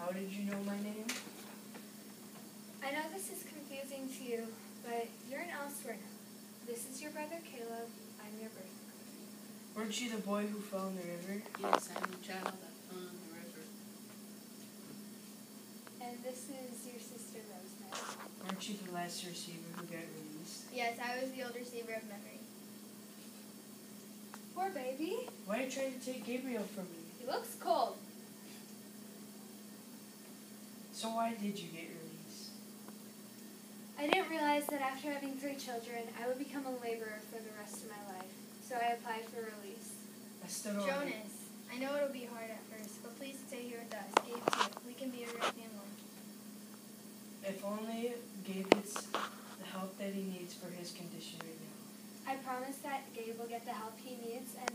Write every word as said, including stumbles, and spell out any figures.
how did you know my name? I know this is confusing to you, but you're in elsewhere now. This is your brother Caleb. I'm your birth mother. Weren't you the boy who fell in the river? Yes, I'm the child that fell in the river. And this is your sister Rosemary. Weren't you the last receiver who got released? Yes, I was the old receiver of memory. Poor baby. Why are you trying to take Gabriel from me? He looks cold. So why did you get released? I didn't realize that after having three children, I would become a laborer for the rest of my life. So I applied for release. I still don't. Jonas, I know it'll be hard at first, but please stay here with us. Gabe too. We can be a real family. If only Gabe gets the help that he needs for his condition right now. I promise that Gabe will get the help he needs, and